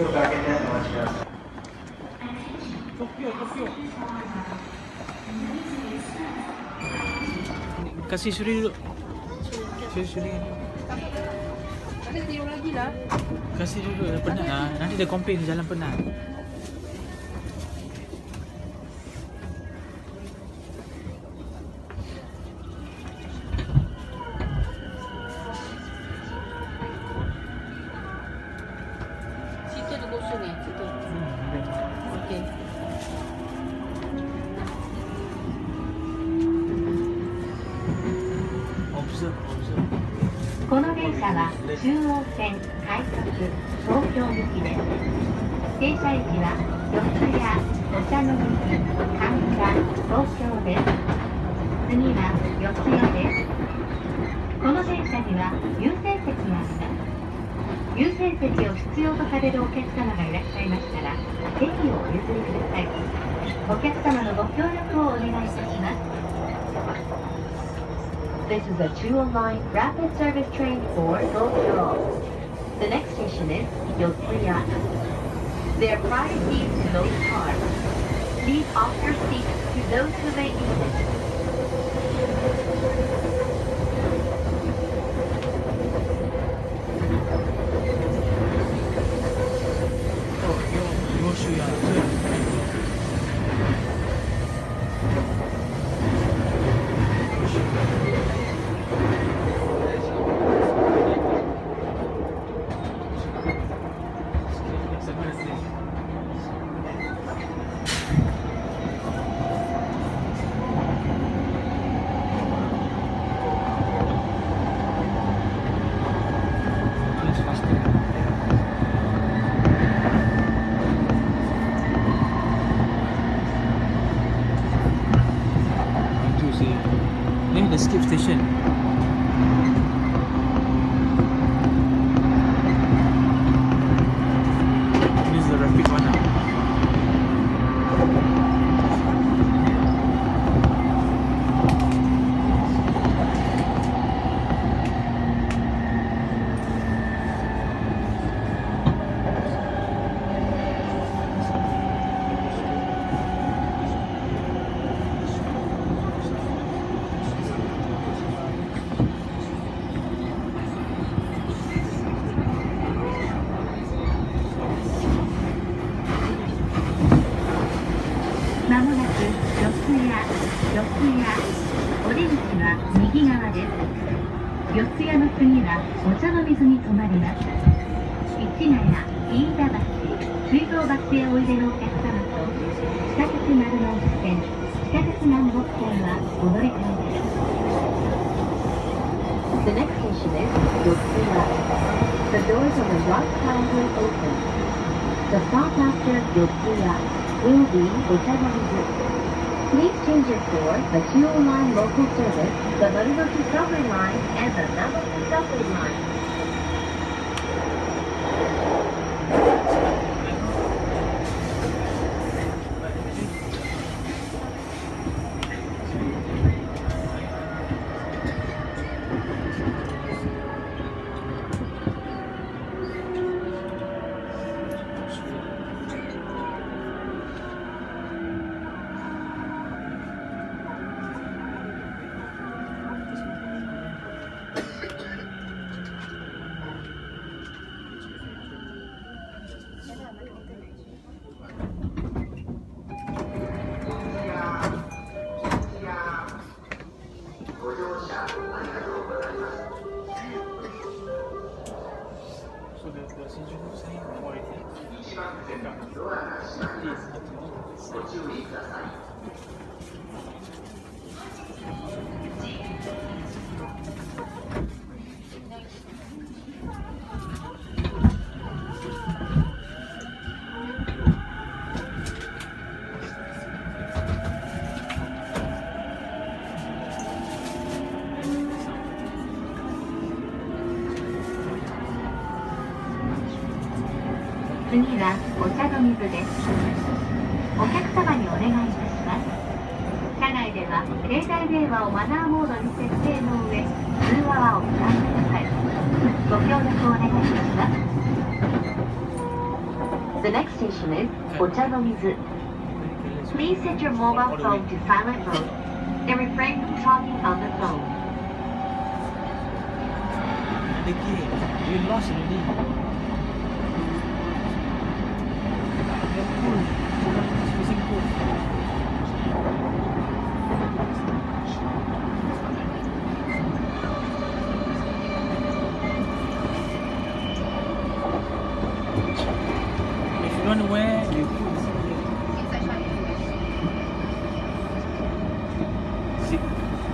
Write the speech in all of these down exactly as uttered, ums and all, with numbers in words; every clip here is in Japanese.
をかけてお待ちください。 Kasih Syuri dulu. Syuri, Syuri. Ada tiup lagi lah. Kasih dulu, dah penat lah. Nanti dia komplain jalan penat. Situ ada kosong eh? Situ. Okey. この電車は中央線快速東京行きです。停車駅は四谷、お茶の水、神田、東京です。次は四谷です。この電車には優先席があります。優先席を必要とされるお客様がいらっしゃいましたら、席をお譲りください。お客様のご協力をお願いいたします。This is a Chuo Line rapid service train for Tokyo. The next station is Yotsuya. There are prior seats to those cars. Please offer seats to those who may need it. Ini the skip station. This is the rapid one now.四谷の次はお茶の水に停まります。市ヶ谷、飯田橋、水道橋へおいでのお客様と地下鉄丸の内線、地下鉄南北線はお乗り換えです。The next station is Yotsuya. The doors on the right side will open. The stop after Yotsuya will be Ochanomizu. Please change it for the Chuo Line local service, the Marunouchi subway line, and the Namaku subway line. 次はお茶の水です。お客様にお願いいたします。車内では携帯電話をマナーモードに設定の上、通話はお控えください。ご協力をお願いいたします。 The next station is Ochanomizu. Please set your mobile phone to silent mode and refrain from talking on the phone. The game, you lost already. The pool, using pool. If you don't know where you put zip.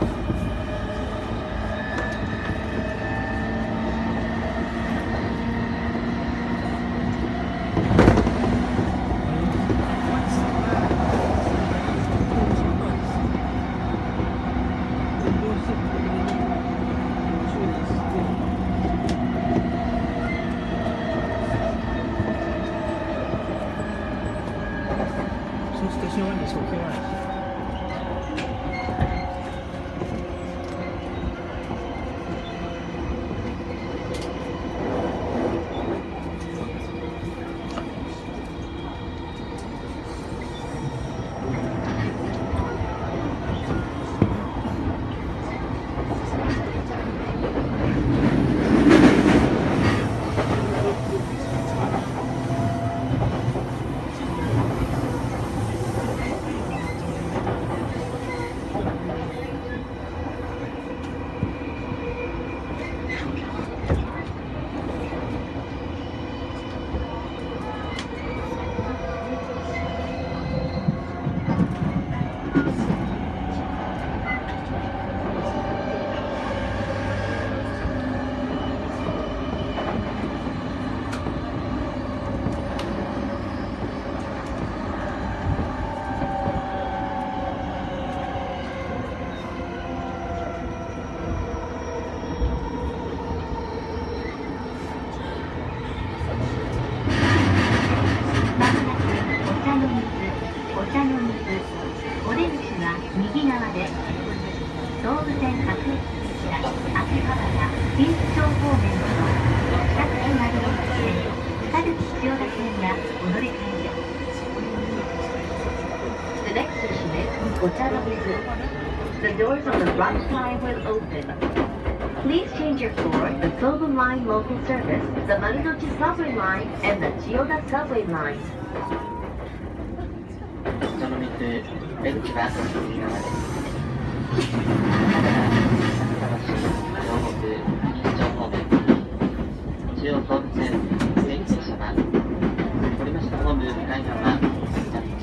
So station one is okay, right? The next station is Ochanomizu. The doors on the right side will open. Please change your floor the Sobu Line local service, the Marunouchi subway line, and the Chiyoda subway line. その水、出口は右側です。両国、一丁方面、中央総武線、全電車は、折り下ホーム向かい側、左です。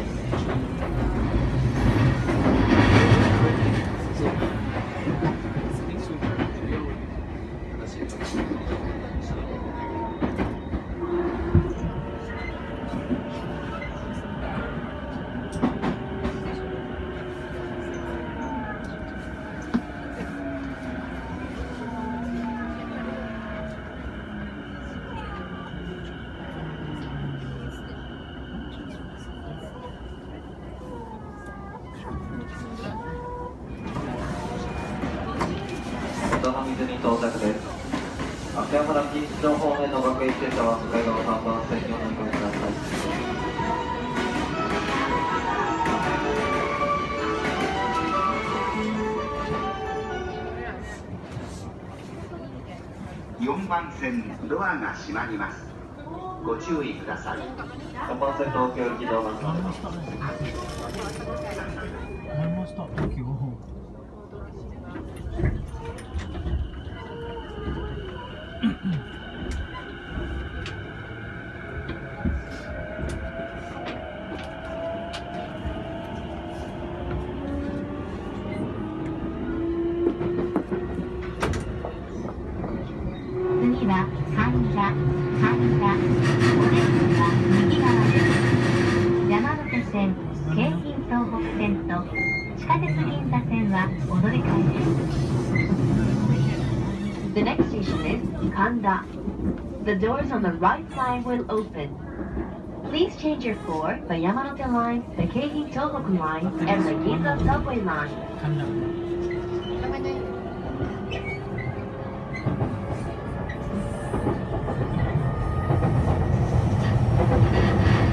外の水に到着です。秋葉原錦糸町方面の学園停車は向かい側さんばん線にお乗り換えください。 よんばん線ドアが閉まります。ご注意ください。 さんばん線東京行きドアが閉まります。 Almost stop Tokyo. The next station is Kanda. The doors on the right side will open. Please change your floor the Yamanote line, the Keihei Tohoku line, and the Ginza subway line. Come down.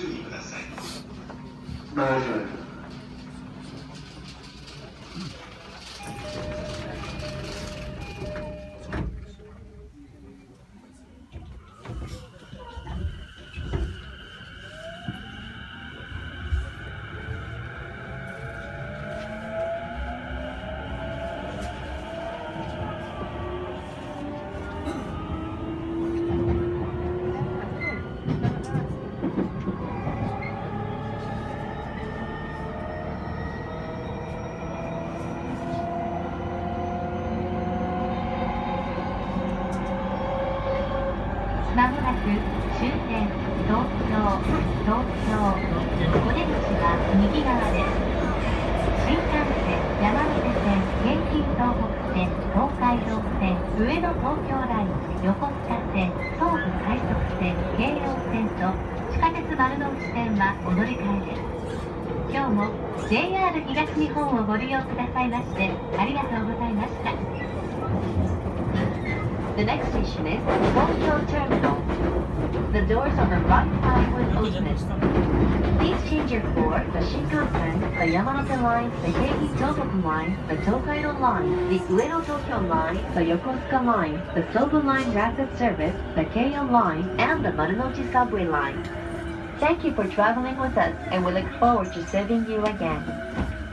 意ください。 大丈夫です。 まもなく終点東京、東京、お出口は右側です。新幹線、山手線、京浜東北線、東海道線、上野東京ライン、横須賀線、総武快速線、京葉線と地下鉄丸の内線はお乗り換えです。今日も ジェイアール 東日本をご利用くださいましてありがとうございました。The next station is Tokyo Terminal. The doors on the right side will open. Please change your floor, the Shinkansen, the Yamanote Line, the Keiki Tohoku Line, the Tokaido Line, the Ueno Tokyo Line, the Yokosuka Line, the Sobu Line Rapid Service, the Keio Line, and the Marunouchi Subway Line. Thank you for traveling with us, and we look forward to serving you again.